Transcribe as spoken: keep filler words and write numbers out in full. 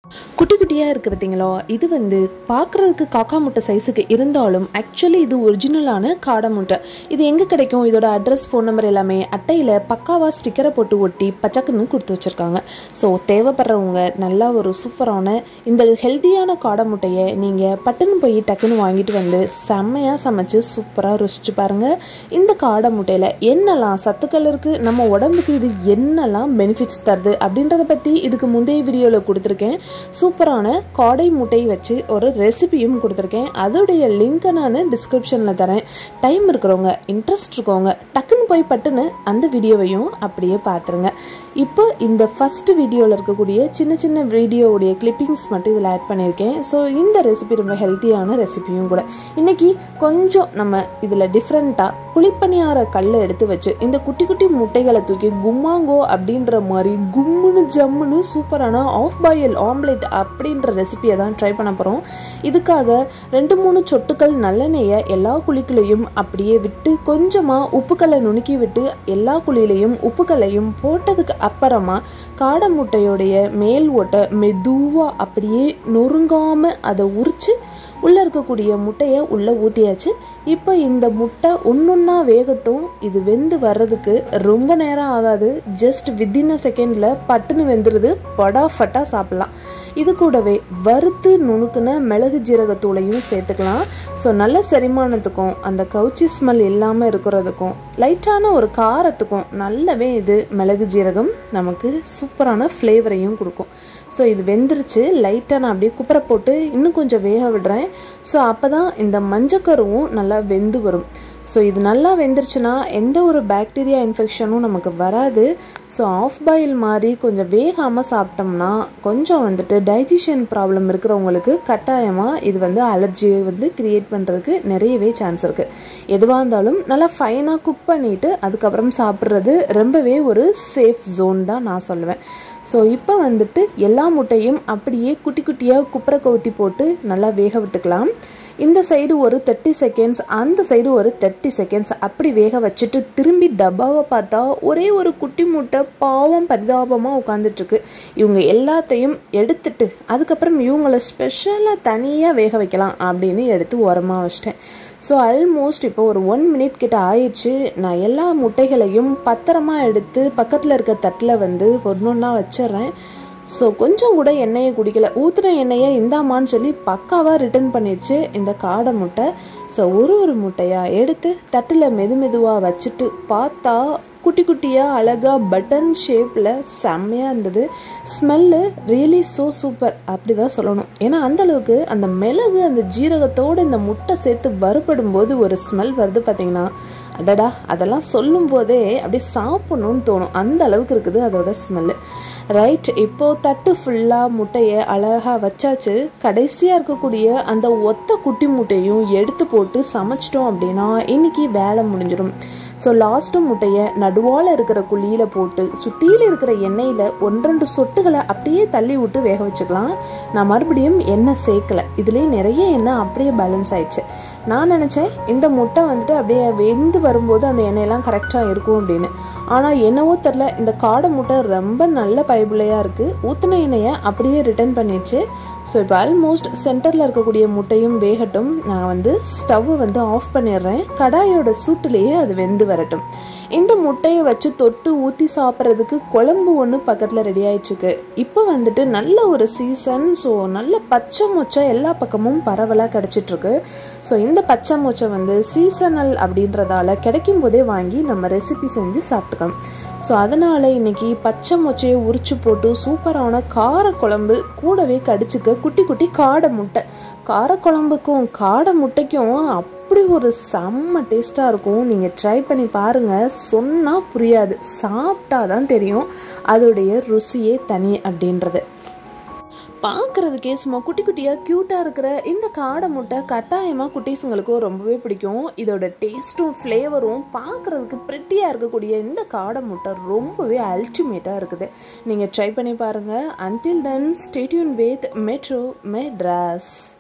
குட்டி குட்டியாக இருக்குது பார்த்தீங்களா, இது வந்து பார்க்குறதுக்கு காக்கா முட்டை சைஸுக்கு இருந்தாலும் ஆக்சுவலி இது ஒரிஜினலான காடை முட்டை. இது எங்கே கிடைக்கும், இதோட அட்ரஸ், ஃபோன் நம்பர் எல்லாமே அட்டையில் பக்காவாக ஸ்டிக்கரை போட்டு ஒட்டி பச்சக்குன்னு கொடுத்து வச்சுருக்காங்க. ஸோ தேவைப்படுறவங்க நல்லா ஒரு சூப்பரான இந்த ஹெல்த்தியான காடை முட்டையை நீங்கள் பட்டுன்னு போய் டக்குன்னு வாங்கிட்டு வந்து செம்மையாக சமைச்சு சூப்பராக ருசிச்சு பாருங்கள். இந்த காடை முட்டையில் என்னெல்லாம் சத்துக்கள் இருக்குது, நம்ம உடம்புக்கு இது என்னெல்லாம் பெனிஃபிட்ஸ் தருது அப்படின்றத பற்றி இதுக்கு முந்தைய வீடியோவில் கொடுத்துருக்கேன். சூப்பரான காடை முட்டை வச்சு ஒரு ரெசிபியும் கொடுத்துருக்கேன். அதோடைய லிங்க்கை நான் டிஸ்கிரிப்ஷனில் தரேன். டைம் இருக்கிறவங்க, இன்ட்ரெஸ்ட் இருக்கவங்க டக்குன்னு போய் பட்டுன்னு அந்த வீடியோவையும் அப்படியே பார்த்துருங்க. இப்போ இந்த ஃபஸ்ட்டு வீடியோவில் இருக்கக்கூடிய சின்ன சின்ன வீடியோவுடைய கிளிப்பிங்ஸ் மட்டும் இதில் ஆட் பண்ணியிருக்கேன். ஸோ இந்த ரெசிபி ரொம்ப ஹெல்த்தியான ரெசிபியும் கூட. இன்றைக்கி கொஞ்சம் நம்ம இதில் டிஃப்ரெண்ட்டாக புளிப்பணியார கல்லை எடுத்து வச்சு இந்த குட்டி குட்டி முட்டைகளை தூக்கி கும்மாங்கோ அப்படின்ற மாதிரி கும்முன்னு ஜம்முன்னு சூப்பரான ஆஃப் பாயில் ஆம்லேட் அப்படின்ற ரெசிபியை தான் ட்ரை பண்ண போகிறோம். இதுக்காக ரெண்டு மூணு சொட்டுக்கள் நல்லெண்ணெயை எல்லா குழிக்குள்ளையும் அப்படியே விட்டு கொஞ்சமாக உப்புக்கல்லை நுணுக்கி விட்டு எல்லா குழியிலையும் உப்புக்கல்லையும் போட்டதுக்கு அப்புறமா காடை முட்டையோடைய மேல் ஓட்டை மெதுவாக அப்படியே நொறுங்காமல் அதை உரித்து உள்ளே இருக்கக்கூடிய முட்டையை உள்ளே ஊற்றியாச்சு. இப்போ இந்த முட்டை ஒன்றொன்னா வேகட்டும். இது வெந்து வர்றதுக்கு ரொம்ப நேரம் ஆகாது. ஜஸ்ட் வித்தின் அ செகண்டில் பட்டுன்னு வெந்துடுது. படாஃபட்டாக சாப்பிட்லாம். இது கூடவே வறுத்து நுணுக்குன மிளகு ஜீரகத்தூளையும் சேர்த்துக்கலாம். ஸோ நல்ல செரிமானத்துக்கும் அந்த கவுச்சி ஸ்மெல் இல்லாமல் இருக்கிறதுக்கும் லைட்டான ஒரு காரத்துக்கும் நல்லாவே இது மிளகு ஜீரகம் நமக்கு சூப்பரான ஃப்ளேவரையும் கொடுக்கும். ஸோ இது வெந்துருச்சு. லைட்டாக நான் அப்படியே குப்பரை போட்டு இன்னும் கொஞ்சம் வேக விடுறேன். ஸோ அப்போ தான் இந்த மஞ்சக்கருவும் நல்லா வெந்து வரும். ஸோ இது நல்லா வெந்துருச்சுன்னா எந்த ஒரு பாக்டீரியா இன்ஃபெக்ஷனும் நமக்கு வராது. ஸோ ஆஃப் பாயில் மாதிரி கொஞ்சம் வேகாமல் சாப்பிட்டோம்னா கொஞ்சம் வந்துட்டு டைஜஷன் ப்ராப்ளம் இருக்கிறவங்களுக்கு கட்டாயமாக இது வந்து அலர்ஜியை வந்து க்ரியேட் பண்ணுறதுக்கு நிறையவே சான்ஸ் இருக்குது. எதுவாக இருந்தாலும் நல்லா ஃபைனாக குக் பண்ணிவிட்டு அதுக்கப்புறம் சாப்பிட்றது ரொம்பவே ஒரு சேஃப் ஜோன் தான் நான் சொல்லுவேன். ஸோ இப்போ வந்துட்டு எல்லா முட்டையும் அப்படியே குட்டி குட்டியாக குப்பரை கவுத்தி போட்டு நல்லா வேக விட்டுக்கலாம். இந்த சைடு ஒரு தேர்ட்டி செகண்ட்ஸ், அந்த சைடு ஒரு தேர்ட்டி செகண்ட்ஸ் அப்படி வேக வச்சுட்டு திரும்பி டப்பாவை பார்த்தா ஒரே ஒரு குட்டி முட்டை பாவம் பரிதாபமாக உட்காந்துட்ருக்கு. இவங்க எல்லாத்தையும் எடுத்துட்டு அதுக்கப்புறம் இவங்களை ஸ்பெஷலாக தனியாக வேக வைக்கலாம் அப்படின்னு எடுத்து உரமாக வச்சிட்டேன். ஸோ ஆல்மோஸ்ட் இப்போ ஒரு ஒன் மினிட் கிட்ட ஆயிடுச்சு. நான் எல்லா முட்டைகளையும் பத்திரமா எடுத்து பக்கத்தில் இருக்க தட்டில் வந்து ஒன்று ஒன்றா வச்சிட்றேன். ஸோ கொஞ்சம் கூட எண்ணெயை குடிக்கல. ஊற்றுன எண்ணெயை இந்தாமான்னு சொல்லி பக்காவாக ரிட்டர்ன் பண்ணிடுச்சு இந்த காடை முட்டை. ஸோ ஒரு ஒரு முட்டையாக எடுத்து தட்டில் மெது மெதுவாக வச்சுட்டு பார்த்தா குட்டி குட்டியாக அழகாக பட்டன் ஷேப்பில் செம்மையாக இருந்தது. ஸ்மெல்லு ரியலி ஸோ சூப்பர் அப்படி தான் சொல்லணும். ஏன்னா அந்தளவுக்கு அந்த மிளகு அந்த ஜீரகத்தோடு இந்த முட்டை சேர்த்து வறுபடும் போது ஒரு ஸ்மெல் வருது பார்த்தீங்கன்னா, அடடா அதெல்லாம் சொல்லும் போதே அப்படியே சாப்பிட்ணுன்னு தோணும். அந்த அளவுக்கு இருக்குது அதோட ஸ்மெல்லு. ரைட், இப்போது தட்டு ஃபுல்லாக முட்டையை அழகாக வச்சாச்சு. கடைசியாக இருக்கக்கூடிய அந்த ஒத்த குட்டி முட்டையும் எடுத்து போட்டு சமைச்சிட்டோம் அப்படின்னா இன்றைக்கி வேலை முடிஞ்சிடும். ஸோ லாஸ்ட்டு முட்டையை நடுவால் இருக்கிற குழியில் போட்டு சுற்றியில் இருக்கிற எண்ணெயில் ஒன்று ரெண்டு சொட்டுகளை அப்படியே தள்ளி விட்டு வேக வச்சுக்கலாம். நான் மறுபடியும் எண்ணெய் சேர்க்கலை. இதுலேயே நிறைய எண்ணெய் அப்படியே பேலன்ஸ் ஆயிடுச்சு. நான் நினச்சேன் இந்த முட்டை வந்துட்டு அப்படியே வெந்து வரும்போது அந்த எண்ணெயெல்லாம் கரெக்டாக இருக்கும் அப்படின்னு. ஆனால் என்னவோ தெரில, இந்த காடை முட்டை ரொம்ப நல்ல பைபிளையாக இருக்குது. ஊற்றின எண்ணெயை அப்படியே ரிட்டர்ன் பண்ணிடுச்சு. ஸோ இப்போ ஆல்மோஸ்ட் சென்டரில் இருக்கக்கூடிய முட்டையும் வேகட்டும். நான் வந்து ஸ்டவ்வை வந்து ஆஃப் பண்ணிடுறேன். கடாயோட சூட்டுலேயே அது வெந்து வரட்டும். இந்த முட்டையை வச்சு தொட்டு ஊற்றி சாப்பிட்றதுக்கு குழம்பு ஒன்று பக்கத்தில் ரெடி ஆயிடுச்சுக்கு. இப்போ வந்துட்டு நல்ல ஒரு சீசன். ஸோ நல்ல பச்சை மொச்சை எல்லா பக்கமும் பரவலாக கிடச்சிட்ருக்கு. ஸோ இந்த பச்சை மொச்சை வந்து சீசனல் அப்படின்றதால கிடைக்கும் போதே வாங்கி நம்ம ரெசிபி செஞ்சு சாப்பிட்டுக்கலாம். ஸோ அதனால் இன்றைக்கி பச்சை மொச்சையை உரிச்சு போட்டு சூப்பரான காரக்குழம்பு, கூடவே கடிச்சிக்க குட்டி குட்டி காடை முட்டை. காரக்குழம்புக்கும் காடை முட்டைக்கும் அப்படி ஒரு செம்ம டேஸ்ட்டாக இருக்கும். நீங்கள் ட்ரை பண்ணி பாருங்கள். சொன்னால் புரியாது, சாப்பிட்டா தான் தெரியும் அதோடைய ருசியே தனி அப்படின்றது. பார்க்குறதுக்கே சும்மா குட்டி குட்டியாக க்யூட்டாக இருக்கிற இந்த காடை முட்டை கட்டாயமாக குட்டீஸுங்களுக்கும் ரொம்பவே பிடிக்கும். இதோட டேஸ்ட்டும் ஃப்ளேவரும் பார்க்குறதுக்கு ப்ரிட்டியாக இருக்கக்கூடிய இந்த காடை முட்டை ரொம்பவே அல்டிமேட்டாக இருக்குது. நீங்கள் ட்ரை பண்ணி பாருங்கள். Until then stay tune with metro Madras.